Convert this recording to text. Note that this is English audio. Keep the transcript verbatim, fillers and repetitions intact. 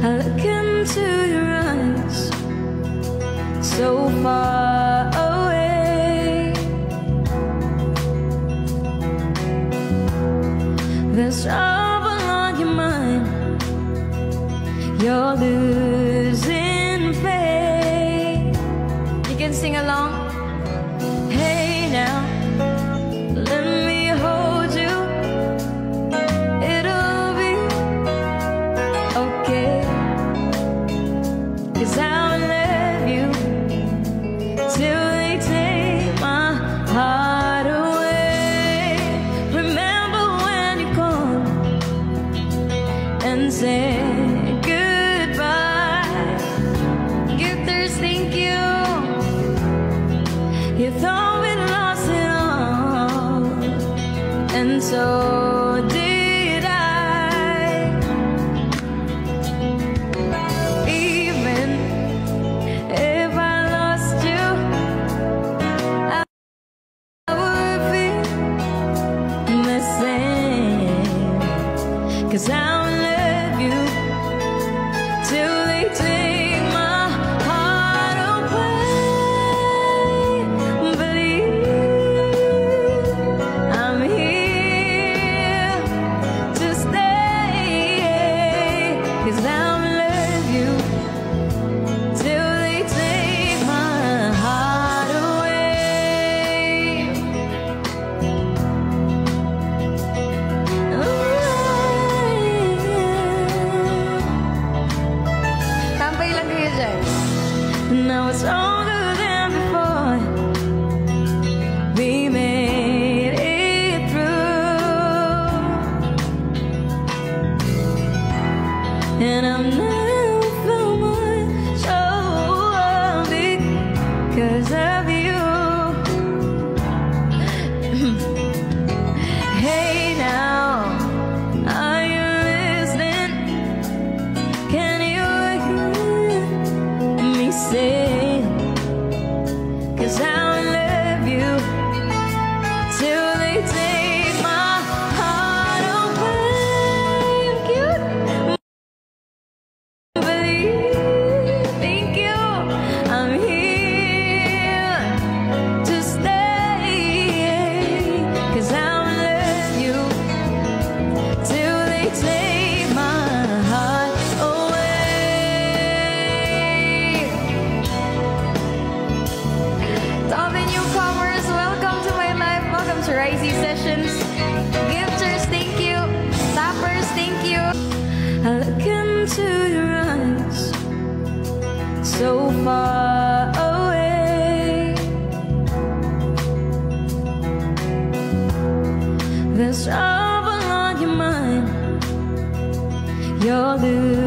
I look into your eyes, so far away. There's trouble on your mind, you're losing faith. You can sing along. Hey now, let me hold you. It'll be okay, 'cause I will love you till they take my heart away. Remember when you called and said goodbye. Give there's thank you. You thought we'd lost it all, and so did I. Even if I lost you, I would be the same, 'cause I will love you till they take my heart away. Believe I'm here to stay, 'cause I will love you till they take my heart away. Tambay lang kayo dyan. Now it's older than before. We made it through, and I'm never felt more so because of you. Hey now, are you listening? Can you hear me say, 'cause I will love you till they take my heart away. Cute. Believe, thank you. I'm here to stay, 'cause I will love you till they take my heart away. To all the newcomers, welcome to my life. Welcome to Risey Sessions. Gifters, thank you. Tappers, thank you. I look into your eyes, so far away. There's trouble on your mind, you're losing